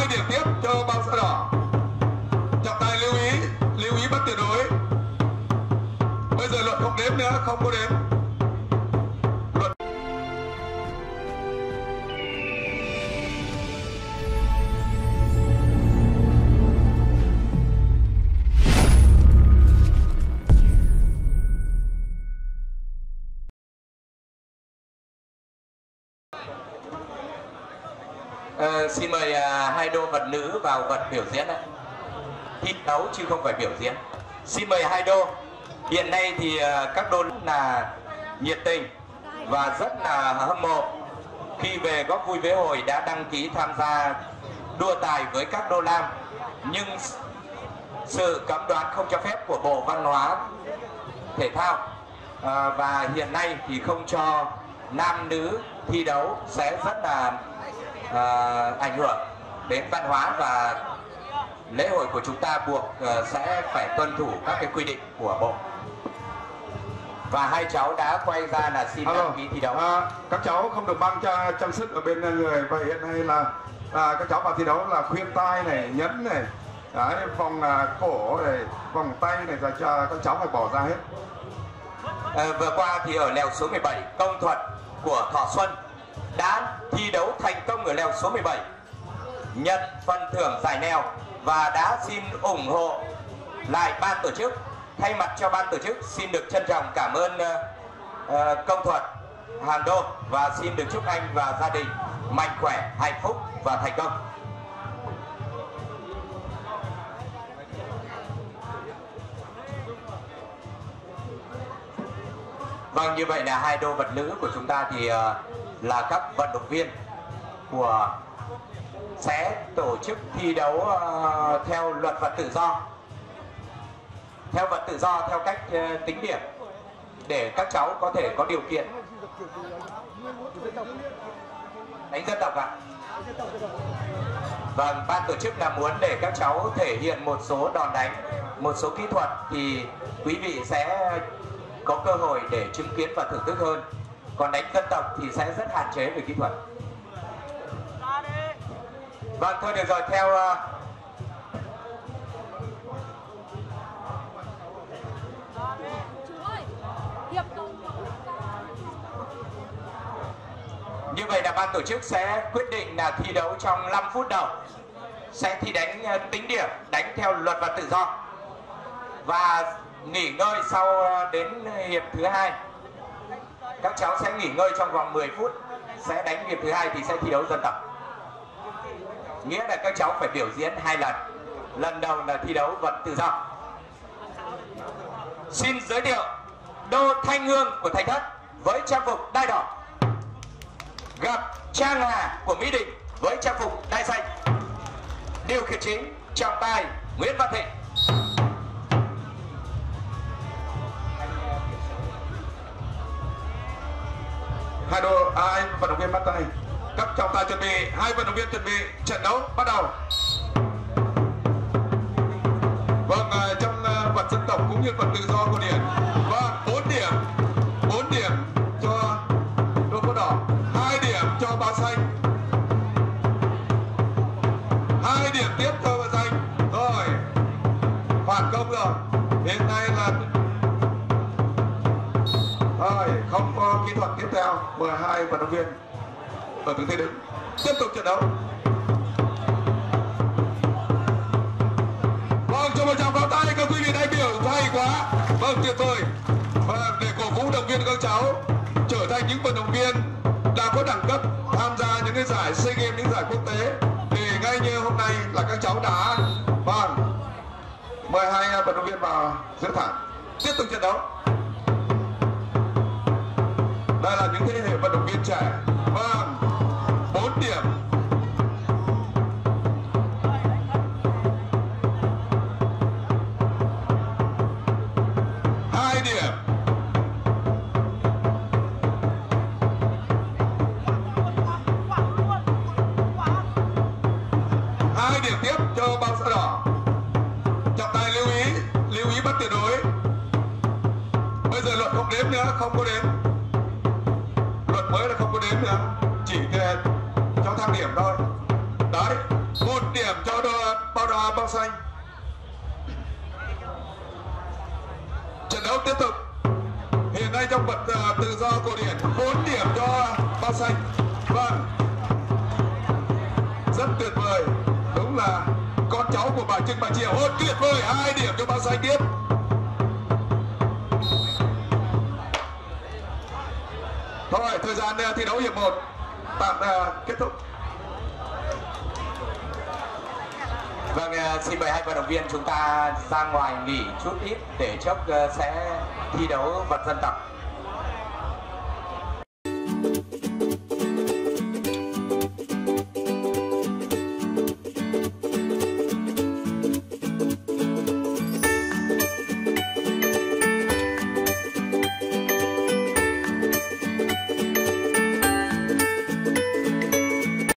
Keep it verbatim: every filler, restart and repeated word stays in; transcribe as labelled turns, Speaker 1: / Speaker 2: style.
Speaker 1: hai điểm tiếp cho bao sợi đỏ. Trọng tài lưu ý, lưu ý bắt tuyệt đối. Bây giờ luật không đếm nữa, không có đếm. Luật.
Speaker 2: Ờ, xin mời à, hai đô vật nữ vào vật biểu diễn ạ. Thi đấu chứ không phải biểu diễn. Xin mời hai đô. Hiện nay thì à, các đô là nhiệt tình và rất là hâm mộ khi về góp vui với hồi đã đăng ký tham gia đua tài với các đô nam, nhưng sự cấm đoán không cho phép của Bộ Văn hóa Thể thao à, và hiện nay thì không cho nam nữ thi đấu sẽ rất là À, ảnh hưởng đến văn hóa và lễ hội của chúng ta, buộc uh, sẽ phải tuân thủ các cái quy định của bộ. Và hai cháu đã quay ra là xin đăng ký thi đấu.
Speaker 1: À, các cháu không được mang cho trang sức ở bên người, và hiện nay là à, các cháu vào thi đấu là khuyên tai này, nhẫn này, đấy, vòng à, cổ này, vòng tay này là cho các cháu phải bỏ ra hết.
Speaker 2: À, vừa qua thì ở lèo số mười bảy, Công Thuật của Thọ Xuân đã thi đấu thành công ở lèo số mười bảy, nhận phần thưởng giải nèo và đã xin ủng hộ lại ban tổ chức. Thay mặt cho ban tổ chức xin được trân trọng cảm ơn uh, uh, Công Thuật Hàng Đô và xin được chúc anh và gia đình mạnh khỏe, hạnh phúc và thành công. Vâng, như vậy là hai đô vật nữ của chúng ta thì uh, là các vận động viên của sẽ tổ chức thi đấu uh, theo luật vật tự do, theo vật tự do theo cách uh, tính điểm để các cháu có thể có điều kiện đánh dân tộc ạ. Vâng, ban tổ chức là muốn để các cháu thể hiện một số đòn đánh, một số kỹ thuật thì quý vị sẽ có cơ hội để chứng kiến và thưởng thức hơn. Còn đánh dân tộc thì sẽ rất hạn chế về kỹ thuật. Vâng, thôi được rồi, theo uh... như vậy là ban tổ chức sẽ quyết định là thi đấu trong năm phút đầu sẽ thi đánh uh, tính điểm, đánh theo luật vật tự do và nghỉ ngơi sau uh, đến hiệp thứ hai. Các cháu sẽ nghỉ ngơi trong vòng mười phút, sẽ đánh hiệp thứ hai thì sẽ thi đấu dân tộc. Nghĩa là các cháu phải biểu diễn hai lần. Lần đầu là thi đấu vật tự do. Xin giới thiệu đô Thanh Hương của Thạch Thất với trang phục đai đỏ, gặp Trang Hà của Mỹ Đình với trang phục đai xanh. Điều khiển chính trọng tài Nguyễn Văn Thịnh.
Speaker 1: Hai đô, à, anh vận động viên bắt tay. Các trọng tài chuẩn bị, hai vận động viên chuẩn bị, trận đấu bắt đầu. Vâng, trong vật dân tộc cũng như vật tự do của Điển. Và bốn điểm, bốn điểm cho đô có đỏ, hai điểm cho bao xanh, hai điểm tiếp cho bao xanh. Rồi, phản công rồi. Hiện nay là rồi, không có kỹ thuật tiếp theo. mười hai vận động viên ở tư thế đứng tiếp tục trận đấu. Vâng, cho một tràng pháo tay các quý vị đại biểu, hay quá. Vâng, tuyệt vời. Và để cổ vũ động viên các cháu trở thành những vận động viên đã có đẳng cấp tham gia những cái giải SEA Games, những giải quốc tế, thì ngay như hôm nay là các cháu đã vâng mười hai vận động viên vào giữa thẳng tiếp tục trận đấu. Đây là những thế hệ vận động viên trẻ. Vâng, bốn điểm. Hai điểm. Hai điểm tiếp cho bao sợi đỏ. Trọng tài lưu ý, lưu ý bắt tuyệt đối. Bây giờ luật không đếm nữa, không có đếm. Mới là không có đếm nữa, chỉ để cho thang điểm thôi. Đấy, một điểm bao xanh. Trận đấu tiếp tục. Hiện nay trong vật uh, tự do cổ điển bốn điểm cho bao xanh. Vâng, rất tuyệt vời, đúng là con cháu của bà Trưng bà Triệu. Ôi tuyệt vời, hai điểm cho bao xanh tiếp. Thôi thời gian uh, thi đấu hiệp một tạm uh, kết thúc.
Speaker 2: Vâng, xin mời hai vận động viên chúng ta ra ngoài nghỉ chút ít để chốc sẽ thi đấu vật dân tộc.